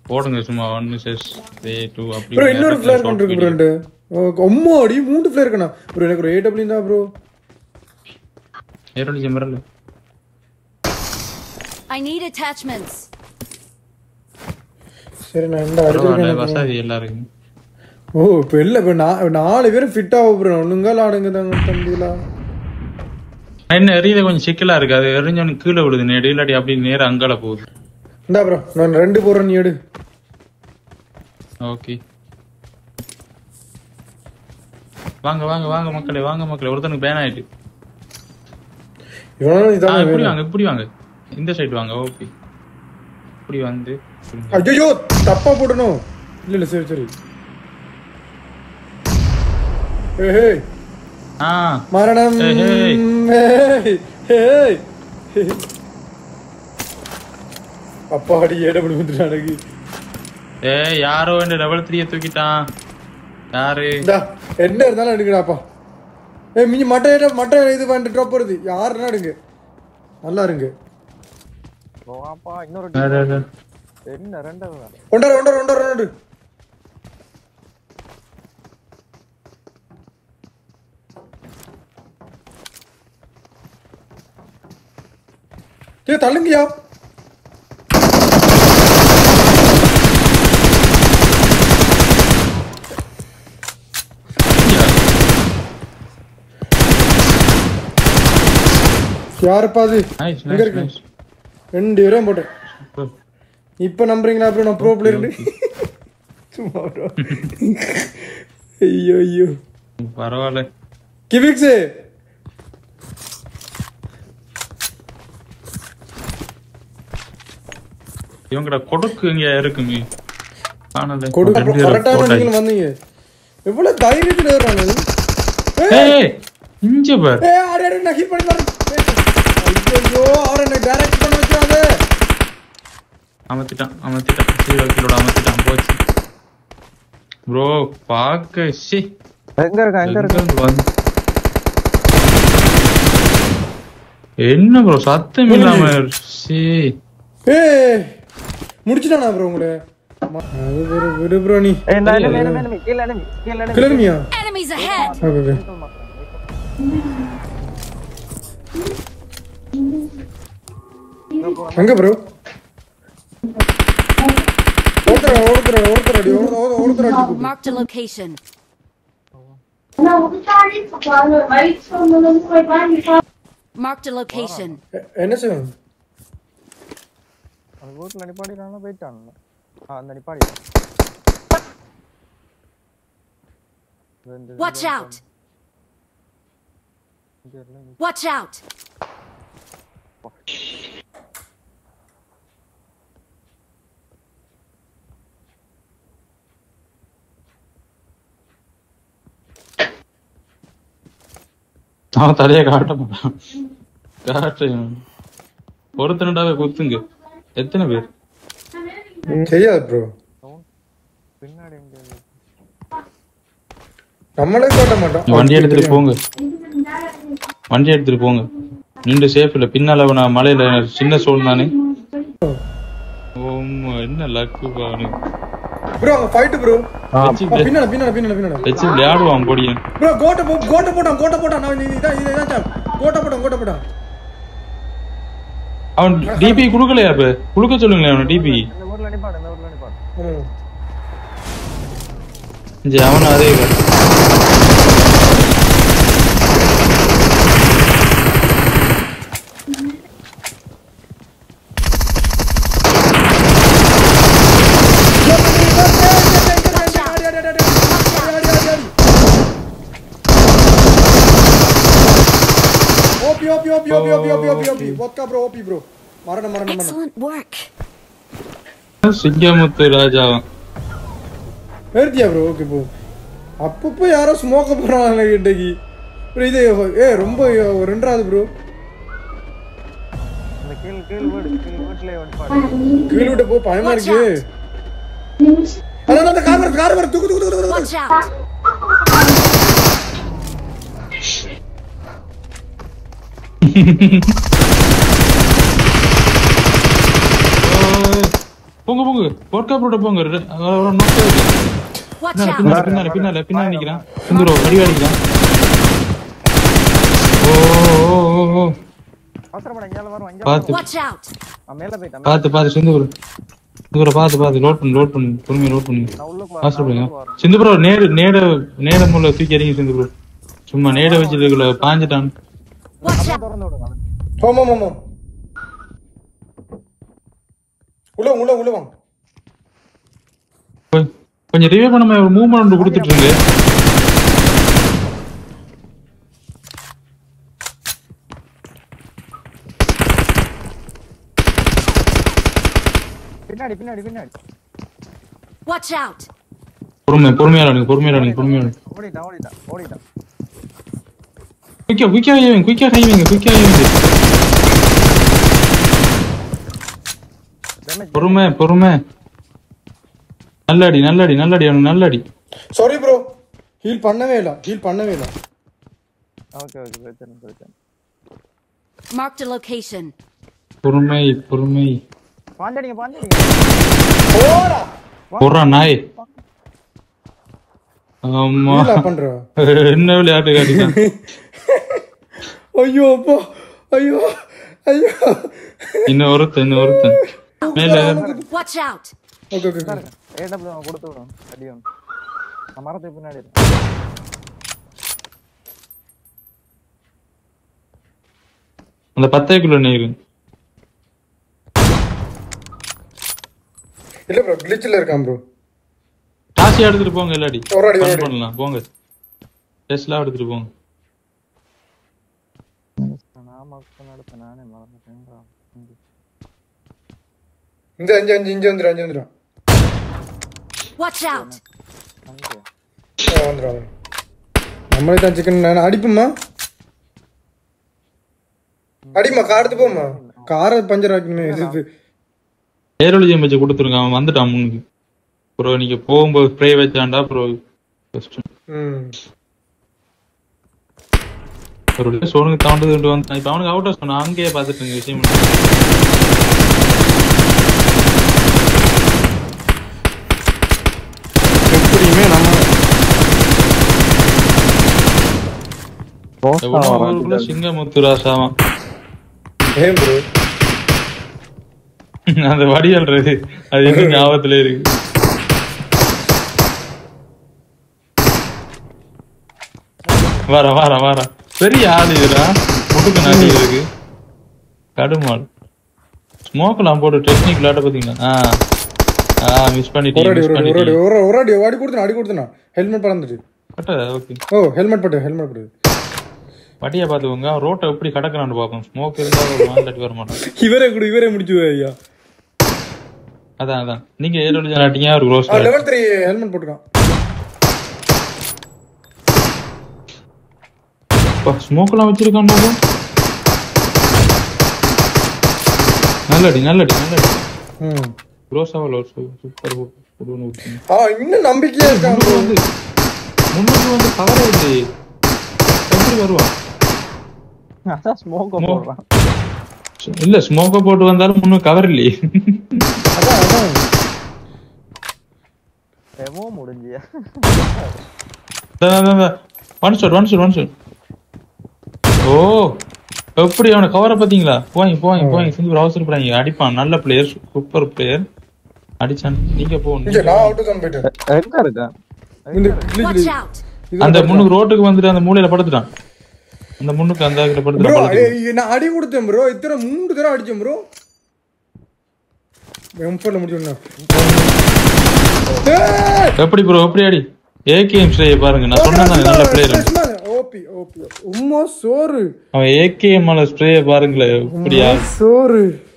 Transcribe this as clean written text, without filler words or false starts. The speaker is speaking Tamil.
போடுங்க சும்மா 1 செஸ் 2 அப்படி ப்ரோ இன்னொரு ஃபிளேர் கொண்டிருக்கு ப்ரோ ரெண்டு அம்மாடி 3 ஃபிளேர் இருக்கணும் ப்ரோ எனக்கு ஒரு AW தான் ப்ரோ ஏரோடி ஜெமரல் I need attachments. சரி நான் இந்த அடுத்து வசாதி எல்லாரும் ஓ இப்போ இல்ல இப்போ 4 பேரும் ஃபிட் ஆக ப்ரோ ஒண்ணுங்கல ஆடுங்க தாங்க தம்பிகளா என்ன எரியல கொஞ்சம் சிக்கலா இருக்கு அது எரிஞ்சவனு கீழே விடுது நேடு இல்லாட்டி அப்படி நேரா அங்கால போகுது இந்தா ப்ரோ நான் 2 போறேன் நீ எடு ஓகே வாங்க வாங்க வாங்க மக்களே வாங்க மக்களே ஒருத்தனுக்கு பேன் ஆயிட்டு இவனால இதான் இப்படி வாங்க இந்த சைடு வாங்க ஓகே இப்படி வந்து ஐயோ தப்பா போடணும் இல்ல சரி சரி ஏய் மரணம் அப்பாடி ஏடபடி வந்துட்டானுங்க யாரோ என்ன லெவல் 3 தூக்கிட்டான் யாரு என்ன இருந்தாலும் எடுக்கடாப்பா மிஞ்சி மட்டை இது பண்ணிட்டு ட்ராப் வருது யாருன்னா எடுங்க நல்லா இருங்க என்ன ரெண்டாவது ஒன்றரை தள்ளுங்கயா யாருப்பா அது எங்க இருக்கு 2 பேரும் போட்டேன் இப்ப நம்புறீங்களா ப்ரோ நான் ப்ரோ பிளேயர் சும்மா ப்ரோ ஐயோ பரவாயில்ல கிவிக்ஸ் இவங்கட கொடுக்கு இங்க இருக்குங்க காணல கொடுக்கு கரெக்ட்டா நீங்க வந்தீங்க எவ்வளவு தைரியத்துல ஏறானது ஏய் இங்க பார் அட நான் ஹிட் பண்ணி பாரு ஐயோ அவரை டைரக்ட் பண்ண வச்சாத அமத்திட்டான் சீரோ கிலோட அமத்திட்டான் போச்சு ப்ரோ பாக்க சி எங்க இருக்க என்ன ப்ரோ சத்தம் இல்லாம சி முடிச்சிட்டானா ப்ரோ உங்களை அது விடு ப்ரோ நீ கீழ Enemies ahead. ஓகே எங்க ப்ரோ ஓடுறா Marked a location. Marked a location. என்ன செய்யணும் அந்த ரோட்ல நிப்பாடிறானே போய்ட்டான் அந்த நிப்பாடி Watch out. Watch out. அவன் தலைய காட்ட மாட்டான் ஒருத்தனடாவே குத்துங்க எத்தனை பேர் தெரியாது ப்ரோ பின்னாடி நம்மளே காட்ட மாட்டோம் வண்டி எடுத்துட்டு போங்க நின்று சேஃப் இல்ல பின்னால அவன மலையில சின்ன சோல் தானே என்ன லக்கு பாவனு ப்ரோ அங்க ஃபைட் ப்ரோ பின்னால வெச்சு விளையாடுவான் போடியன் ப்ரோ கோட்ட போட்டான் நான் இதான் கோட்ட போட்டான் அவன் டிபி குடுக்கலையா அப்ப குடுக்க சொல்லுங்களேன் அவன டிபி இந்த ஊர்ல நிப்பாடு அவன அதே vodka bro OP bro மரணம் Excellent work. சிங்கமுத்து ராஜா ஏர்தியா bro ஓகே bro அப்பப்போ யாரோ ஸ்மோக் பண்றாங்க கிட்டக்கி bro இது ரொம்ப ரெண்டாவது bro அந்த கீழ் வீட்ல வந்து கீழ் விட்டு போ பயமா இருக்கு அட கார் வர தூக்கு Watch out. போங்க போங்க ஒர்க் அவுட் போங்க அவர நோக்கே Watch out! பின்னால நிக்கிறான் சிந்துரோ அடி அடிக்கிறான் ஓ அவசரப்பட இங்கல வர இங்க பாத்து Watch out! மேல போய்டா பாத்து சிந்துரோ பாத்து லோட் பண்ணு பொறுமையா லோட் பண்ணு நான் உள்ள போறேன் ஆஸ்ட்ரேலியா சிந்துரோ நேட முள்ள தூக்கி எறிங்க சிந்துரோ சும்மா நேட வச்சிருக்கல பாஞ்சிட்டான் Watch out! திறந்து விடுங்க ஆமா உள்ள வாங்க கொஞ்சம் ரிவே பண்ணாம ஒரு மூவ்மெண்ட் கொடுத்துட்டு இருங்க பின்னாடி Watch out! பொறுமையா ஓடிட்டா குயிக்கா ஹைவிங்க பொறுமை நல்லடி சாரி ப்ரோ ஹீல் பண்ணவே இல்ல ஓகே பிரச்சனை Marked a location. பொறுமை பாஞ்சடிங்க போடா நாய் ஆமா ஹீல் பண்ற என்ன விளையாட்டு காட்டிட்டான் ஐயோ அப்பா ஐயோ இன்னும் ஒருத்தன் மேல Watch out! ஓகே ஏடபிள்யூ கொடுத்து விடுறோம் அடியும் மரத்துக்கு பின்னாடி அந்த 10க்குள்ள நீரு இல்ல ப்ரோ கிளிச்ல இருக்கான் ப்ரோ டாசி எடுத்துட்டு போங்க எல்லாடி ஒரு அடி பண்ணலாம் போங்க டெஸ்லா எடுத்துட்டு போங்க நானே மறந்துட்டேன் இந்த அஞ்சு வந்துரு Watch out! வந்துரு நம்மளே தான் சிக்கன் நான் அடிப்புமா அடிமா கார்த்து போமா காரை பஞ்சர் ஆக்கணுமே இது ஏரோலிஜியம் வச்சு கொடுத்துருங்க அவன் வந்துட்டான் முன்னுக்கு ப்ரோ நீங்க போகும்போது ஸ்ப்ரே வச்சாண்டா ப்ரோ ஒரு சோனுக்கு தாண்டது வந்து இப்ப அவனுக்கு அவுட் ஆஃப் சொன்னா அங்கேயே பாத்துட்டு விஷயம் எப்படியுமே நம்ம சிங்கமுத்து ராசாவான் அந்த வடியல்றது அது இன்னும் ஞாபகத்துல இருக்கு வார பெரிய ஆள் இதுடா முட்டுக்கு நாட்டி இருக்கு கடுமாள் ஸ்மோக்லாம் போட்டு டெக்னிக் விளையாட பாத்தீங்களா மிஸ் பண்ணிட்டேன் அடி கொடுத்தனா ஹெல்மெட் பறந்துட்டு ஓகே ஓ ஹெல்மெட் போட்டு வட்டியா பாத்துக்கோங்க ரோட்டை எப்படி கடக்குறான்னு பாப்போம் ஸ்மோக் இருந்தா ஒரு மாந்தாட்டி வர மாட்டான் இவரே முடிச்சு ஐயா அதான் நீங்க ஏரோல ஜாட்டிங்க ஒரு க்ளோஸ் லெவல் 3 ஹெல்மெட் போட்டுறான் ஸ்மோக்லாம் வச்சிருக்கான் நல்லடி க்ளோஸ் ஆவல சூப்பர் இன்னும் நம்பிக்கையா இருக்கான் முன்னுக்கு வந்து கவர் ஆயிடுச்சு எப்படி வருவான் அதான் ஸ்மோக் போடுறான் இல்ல ஸ்மோக்க போட்டு வந்தாலும் முன்னுக்கு கவர் இல்லையே அதான் டெமோ முடிஞ்சியா ஒன் ஷாட் ஓ எப்படி அவனை கவரை பாத்தீங்களா போய் சிந்து அவசரப்படாங்க அடிப்பான் நல்ல பிளேயர் சூப்பர் பிளேயர் அடிச்சான் நீங்க Watch out! அந்த முன்னுக்கு ரோட்டுக்கு வந்துட்டு அந்த மூலையில படுத்துட்டான் அந்த முன்னுக்கு அந்த படுத்துட்டான் நான் அடி கொடுத்தேன் ப்ரோ இத்தனை 3 தடவை அடிச்சேன் ப்ரோ எம்பர்ல முடிஞ்சோம்னா எப்படி ப்ரோ எப்படி அடி ஏகேஎம் ஸ்ரே பாருங்க நான் சொன்னேன் நல்ல பிளேயர் ஓபி உம்மா சோறு அவன் ஏகேஎம் ஸ்ப்ரே பாருங்களே எப்படியா சோறு